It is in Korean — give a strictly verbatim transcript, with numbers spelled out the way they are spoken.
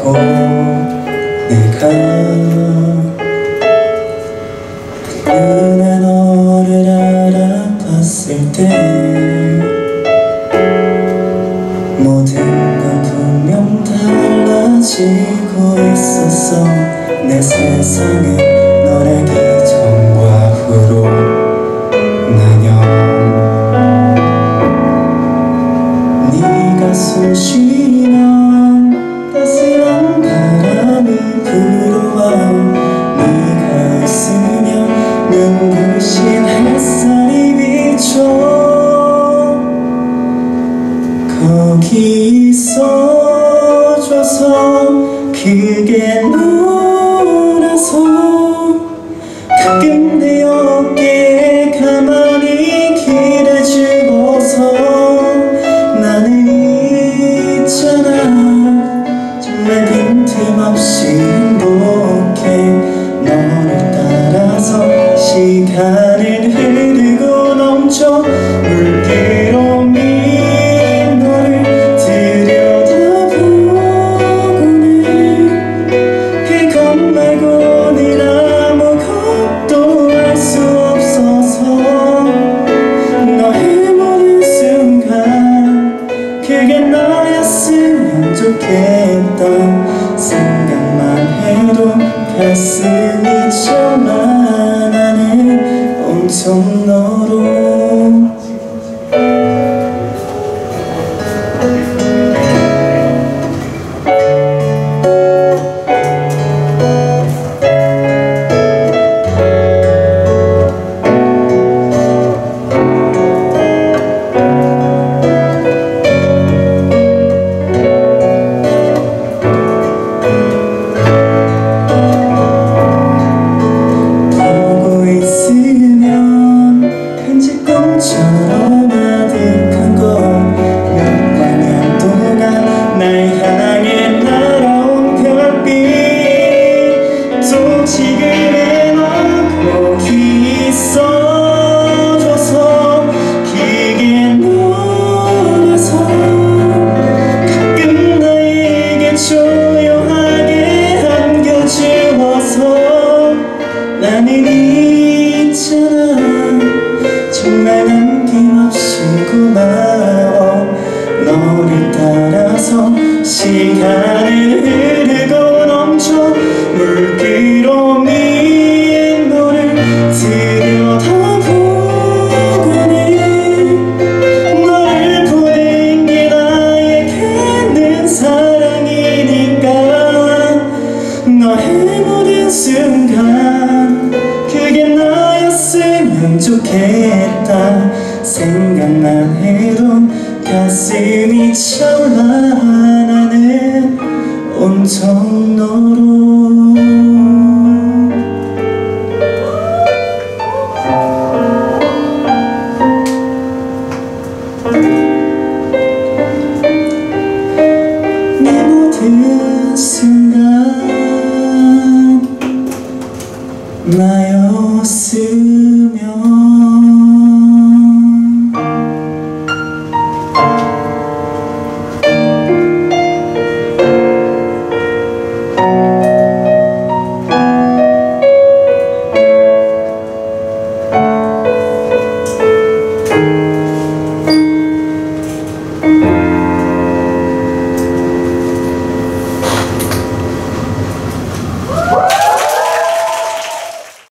알았고 내가 그날 너를 알아봤을 때 모든 건 분명 달라지고 있었어. 내 세상은 너의 기전과 후로 나뉘어 네가 숨쉬면 따스한 바람이 불어와 네가 있으면 눈부신 햇살이 비춰 거기 있어줘서 그게 너라서 가끔 내 어깨에 가만히 기대주고서 나는 있잖아 정말 빈틈없이 행복해. 너를 따라서 시간은 흐르고 넘쳐 물기로 민 너를 들여다보고는 그것 말고는 아무것도 알 수 없어서 너의 모든 순간 그게 나였으면 좋겠다. 생각만 해도 가슴이 차나 나는 온통 너로 처럼 아득한 것몇 방향 동안 날 향해 날아온 별빛 또 지금의 너 거기 있어줘서 그게 너라서 가끔 나에게 조용하게 안겨주어서 나는 있잖아 정말 남김없이 고마워. 너를 따라서 시간을 흐르고 넘쳐 물기로 민 너를 들여다보고는 너를 보는 게 나에게는 사랑이니까 너의 모든 순간 그게 나였으면 좋겠다. 생각만 해도 가슴이 차올라 나는 온통 너로 내 모든 순간 나였어.